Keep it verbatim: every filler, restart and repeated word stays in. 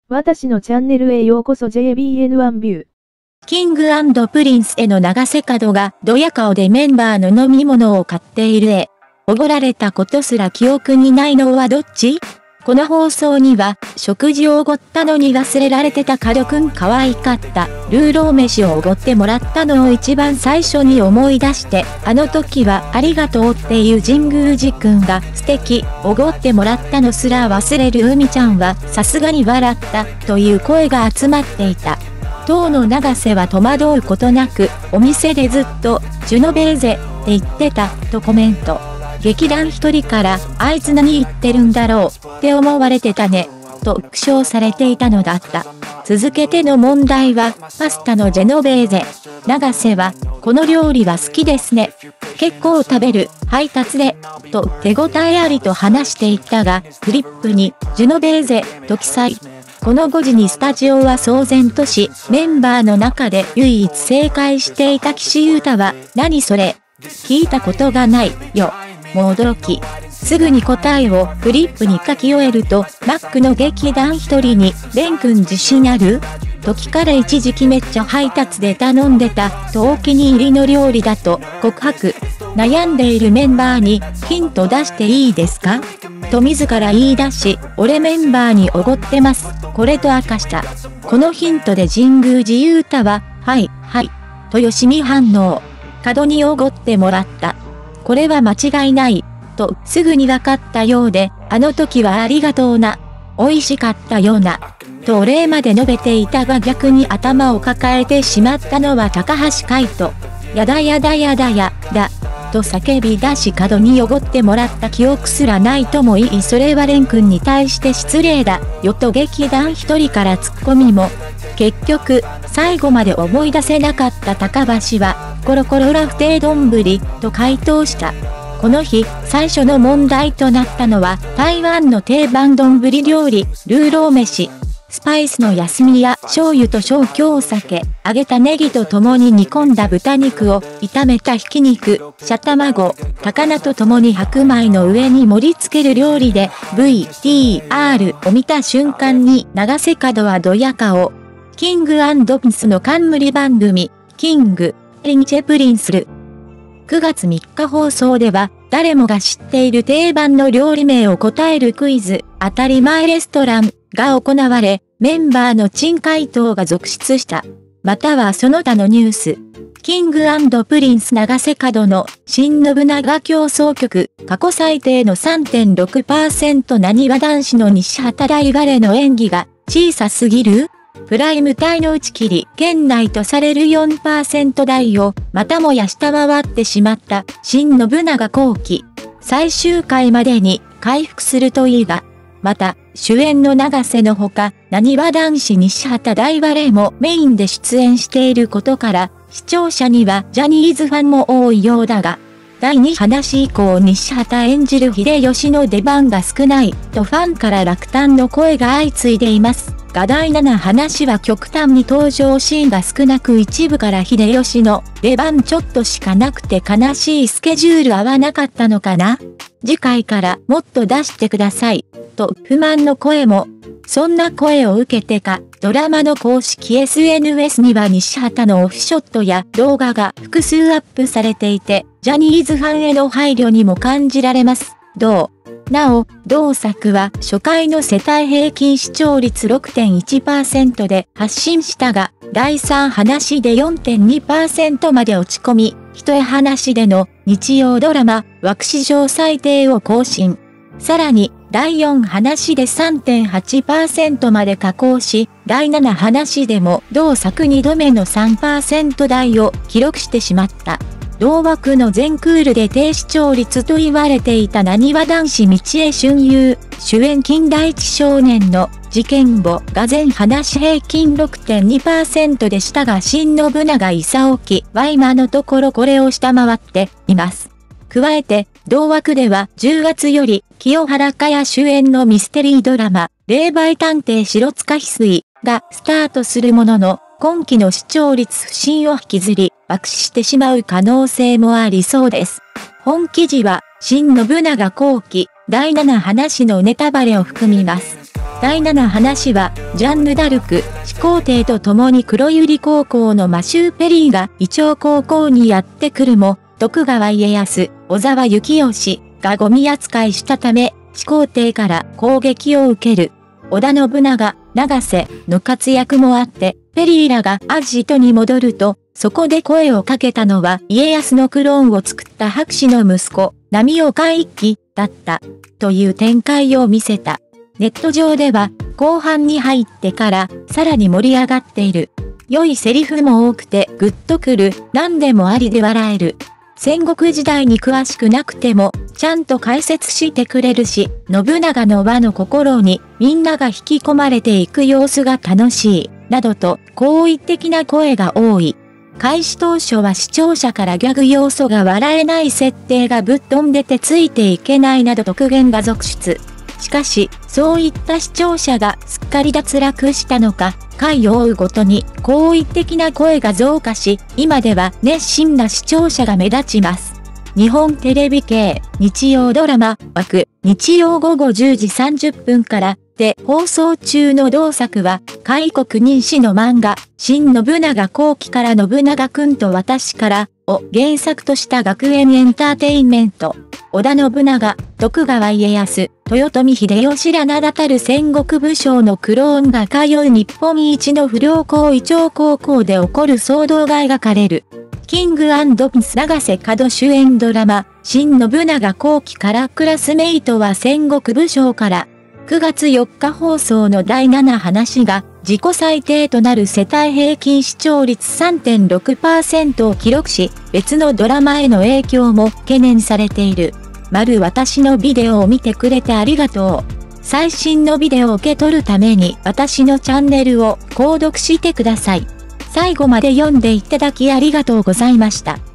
私のチャンネルへようこそ ジェイビーエヌワン ビュー。 キング&プリンスへの長瀬角がドヤ顔でメンバーの飲み物を買っている絵。おごられたことすら記憶にないのはどっち？この放送には、食事をおごったのに忘れられてた角くん可愛かった、ルーロー飯をおごってもらったのを一番最初に思い出して、あの時はありがとうっていう神宮寺くんが素敵、おごってもらったのすら忘れる海ちゃんはさすがに笑った、という声が集まっていた。当の永瀬は戸惑うことなく、お店でずっと、ジュノベーゼって言ってた、とコメント。劇団一人から、あいつ何言ってるんだろう、って思われてたね、と苦笑されていたのだった。続けての問題は、パスタのジェノベーゼ。永瀬は、この料理は好きですね。結構食べる、配達で、と手応えありと話していたが、フリップに、ジェノベーゼ、と記載。このごじにスタジオは騒然とし、メンバーの中で唯一正解していた岸優太は、何それ？聞いたことがない、よ。もう驚き。すぐに答えをフリップに書き終えると、マックの劇団一人に、レン君自信ある？と聞かれ一時期めっちゃ配達で頼んでた、とお気に入りの料理だと告白。悩んでいるメンバーに、ヒント出していいですか？と自ら言い出し、俺メンバーにおごってます。これと明かした。このヒントで神宮寺優太は、はい、はい。とよしみ反応。角におごってもらった。これは間違いない。とすぐに分かったようで、あの時はありがとうな。美味しかったような。とお礼まで述べていたが逆に頭を抱えてしまったのは高橋海人。やだやだやだやだ。と叫び出し角におごってもらった記憶すらないとも言いそれは蓮くんに対して失礼だよと劇団一人からツッコミも。結局、最後まで思い出せなかった高橋は、コロコロラフテー丼と回答した。この日、最初の問題となったのは、台湾の定番丼料理、ルーロー飯。スパイスの薬味や醤油と小京酒、揚げたネギと共に煮込んだ豚肉を、炒めたひき肉、シャ卵、高菜と共に白米の上に盛り付ける料理で、ブイティーアール を見た瞬間に長瀬角はドヤ顔。キング&ピンスの冠番組、キング、リンチェプリンスル。くがつみっか放送では、誰もが知っている定番の料理名を答えるクイズ、当たり前レストランが行われ、メンバーの珍回答が続出した。またはその他のニュース。キング&プリンス長瀬角の新信長競争曲、過去最低の さんてんろくパーセント なにわ男子の西畑大バレの演技が小さすぎる？プライム帯の打ち切り圏内とされる よんパーセント 台をまたもや下回ってしまった新信長後期。最終回までに回復するといいが。また、主演の永瀬のほか、なにわ男子西畑大バレもメインで出演していることから、視聴者にはジャニーズファンも多いようだが、だいに話以降西畑演じる秀吉の出番が少ないとファンから落胆の声が相次いでいます。がだいなな話は極端に登場シーンが少なく一部から秀吉の出番ちょっとしかなくて悲しいスケジュール合わなかったのかな？次回からもっと出してください。と不満の声も。そんな声を受けてか、ドラマの公式 エスエヌエス には西畑のオフショットや動画が複数アップされていて、ジャニーズファンへの配慮にも感じられます。どう？なお、同作は初回の世帯平均視聴率 ろくてんいちパーセント で発信したが、だいさん話で よんてんにパーセント まで落ち込み、一重話での日曜ドラマ枠史上最低を更新。さらに、だいよん話で さんてんはちパーセント まで下降し、だいなな話でも同作にどめの さんパーセント 台を記録してしまった。同枠の全クールで低視聴率と言われていたなにわ男子道枝駿佑、主演金田一少年の事件簿が全話平均 ろくてんにパーセント でしたが新信長勲記は今のところこれを下回っています。加えて、同枠ではじゅうがつより清原果耶主演のミステリードラマ、霊媒探偵白塚翡翠がスタートするものの、今期の視聴率不振を引きずり、爆死してしまう可能性もありそうです。本記事は、新信長後期、だいなな話のネタバレを含みます。 だいなな話は、ジャンヌ・ダルク、始皇帝と共に黒百合高校のマシュー・ペリーがイチョウ高校にやってくるも、徳川家康、小沢幸義がゴミ扱いしたため、始皇帝から攻撃を受ける。織田信長、永瀬の活躍もあって、ペリーらがアジトに戻ると、そこで声をかけたのは家康のクローンを作った博士の息子、波岡一騎だった、という展開を見せた。ネット上では、後半に入ってからさらに盛り上がっている。良いセリフも多くてグッとくる、何でもありで笑える。戦国時代に詳しくなくても、ちゃんと解説してくれるし、信長の和の心にみんなが引き込まれていく様子が楽しい、などと好意的な声が多い。開始当初は視聴者からギャグ要素が笑えない設定がぶっ飛んでてついていけないなどと苦言が続出。しかし、そういった視聴者がすっかり脱落したのか、回を追うごとに好意的な声が増加し、今では熱心な視聴者が目立ちます。日本テレビ系日曜ドラマ枠、日曜午後じゅうじさんじゅっぷんからで放送中の同作は、開国任史の漫画、新信長後期から信長くんと私からを原作とした学園エンターテインメント。織田信長、徳川家康、豊臣秀吉ら名だたる戦国武将のクローンが通う日本一の不良校イチョウ高校で起こる騒動が描かれる。キング&プリンス永瀬角主演ドラマ、新信長後期からクラスメイトは戦国武将から、くがつよっか放送のだいなな話が、自己最低となる世帯平均視聴率 さんてんろくパーセント を記録し、別のドラマへの影響も懸念されている。丸私のビデオを見てくれてありがとう。最新のビデオを受け取るために私のチャンネルを購読してください。最後まで読んでいただきありがとうございました。